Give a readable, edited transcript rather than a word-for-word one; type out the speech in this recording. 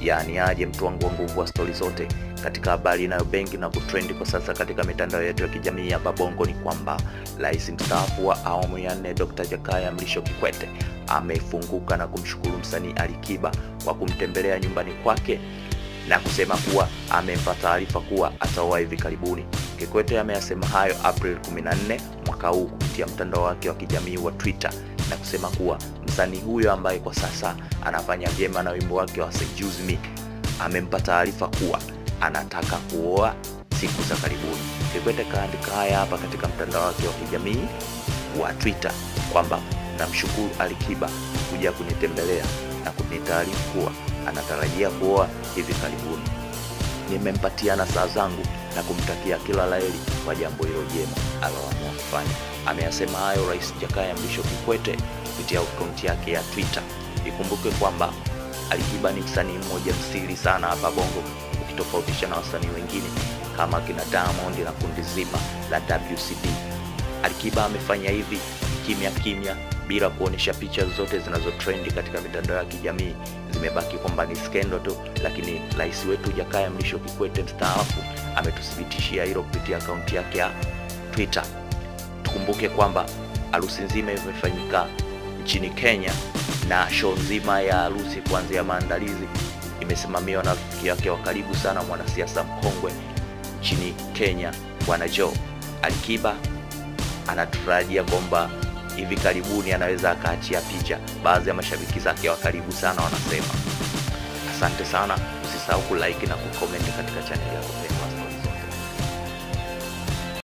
Yani aje mtu wangu wa nguvu wa stori zote. Katika habari inayobengi na kutrend kwa sasa katika mitandao yetu ya kijamii hapa Bongo ni kwamba Rais mstaafu wa awamu ya 4 Dr. Jakaya Mrisho Kikwete amefunguka na kumshukuru msanii Alikiba kwa kumtembelea nyumbani kwake na kusema kuwa amempa taarifa kuwa ataoa hivi karibuni. Kikwete ameyasema hayo April 14 mwaka huu kupitia mtandao wake wa kijamii wa Twitter na kusema kuwa msanii huyo ambaye kwa sasa anafanya vyema na wimbo wake wa Seduce Me amempa taarifa kuwa anataka kuoa siku za karibuni. Kikwete kaandika haya hapa katika mtandao wake wa kijamii wa Twitter kwamba namshukuru Alikiba kuja kunitembelea na kunitaarifu kuwa anatarajia kuoa hivi karibuni. Nimempatia nasaha zangu na kumtakia kila laheri kwa jambo hilo jema aliloamua kufanya. Ameyasema hayo Rais Jakaya Mrisho Kikwete kupitia akaunti yake ya Twitter. Ikumbuke kwamba Alikiba ni msanii mmoja msiri sana hapa Bongo, ukitofautisha na wasanii wengine kama kina Diamond na kundi zima la WCB. Alikiba amefanya hivi kimya bila kuonesha picha zote zinazotrend katika mitandao ya kijamii. Zimebaki kwamba ni skendo tu, lakini rais wetu Jakaya Mrisho Kikwete mstaafu ametuthibitishia hilo kupitia akaunti yake ya Twitter. Tukumbuke kwamba harusi nzima imefanyika nchini Kenya na show nzima ya harusi kuanzia maandalizi imesimamiwa na rafiki yake wa karibu sana, mwanasiasa mkongwe nchini Kenya, Bwana Joe. Alikiba anatarajia kwamba hivi karibuni anaweza akaachia picha. Baadhi ya mashabiki zake wa karibu sana wanasema. Asante sana, usisahau kulike na kucomment katika channel yako.